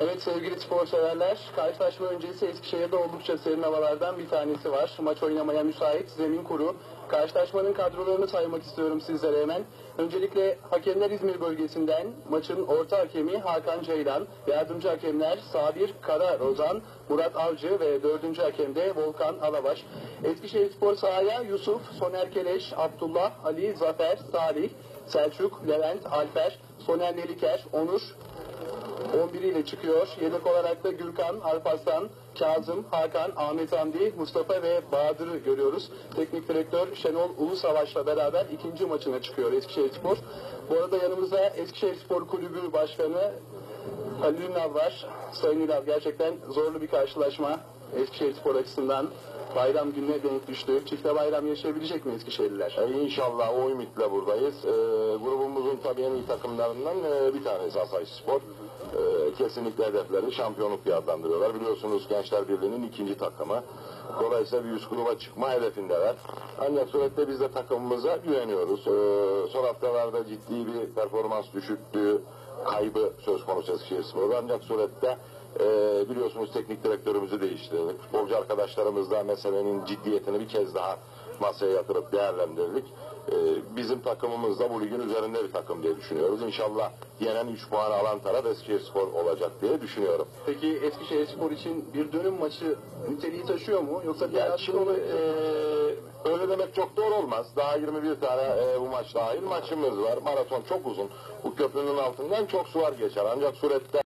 Evet sevgili spor severler, karşılaşma öncesi Eskişehir'de oldukça serin havalardan bir tanesi var. Maç oynamaya müsait, zemin kuru. Karşılaşmanın kadrolarını saymak istiyorum sizlere hemen. Öncelikle hakemler İzmir bölgesinden maçın orta hakemi Hakan Ceylan, yardımcı hakemler Sabir Kara Rozan, Murat Avcı ve dördüncü hakem de Volkan Alabaş. Eskişehir Spor sahaya Yusuf, Soner Keleş, Abdullah, Ali, Zafer, Salih, Selçuk, Levent, Alper, Soner Neliker, Onur, 11 ile çıkıyor. Yedek olarak da Gürkan, Alparslan, Kazım, Hakan, Ahmet Hamdi, Mustafa ve Bahadır'ı görüyoruz. Teknik direktör Şenol Ulusavaş'la beraber ikinci maçına çıkıyor Eskişehirspor. Bu arada yanımızda Eskişehirspor Kulübü Başkanı Halil Ünal var. Sayın Ünal, gerçekten zorlu bir karşılaşma Eskişehirspor açısından. Bayram gününe denk düştü. Çifte bayram yaşayabilecek mi Eskişehirliler? İnşallah o ümitle buradayız. Grubumuzun tabii en iyi takımlarından bir tanesi Asayispor. Kesinlikle hedeflerini şampiyonluk diye adlandırıyorlar. Biliyorsunuz Gençler Birliği'nin ikinci takımı. Dolayısıyla bir üst gruba çıkma hedefindeler. Ancak surette biz de takımımıza güveniyoruz. Son haftalarda ciddi bir performans düşüklüğü kaybı söz konusu Eskişehirspor'da. Ancak surette biliyorsunuz teknik direktörümüzü değiştirdik. Futbolcu arkadaşlarımızla meselenin ciddiyetini bir kez daha masaya yatırıp değerlendirdik. Bizim takımımız da bu ligin üzerinde bir takım diye düşünüyoruz. İnşallah yenen 3 puan alan taraf Eskişehirspor olacak diye düşünüyorum. Peki Eskişehirspor için bir dönüm maçı niteliği taşıyor mu? Yoksa diğer şimdi öyle demek çok doğru olmaz. Daha 21 tane bu maç dahil maçımız var. Maraton çok uzun. Bu köprünün altından çok sular geçer. Ancak surette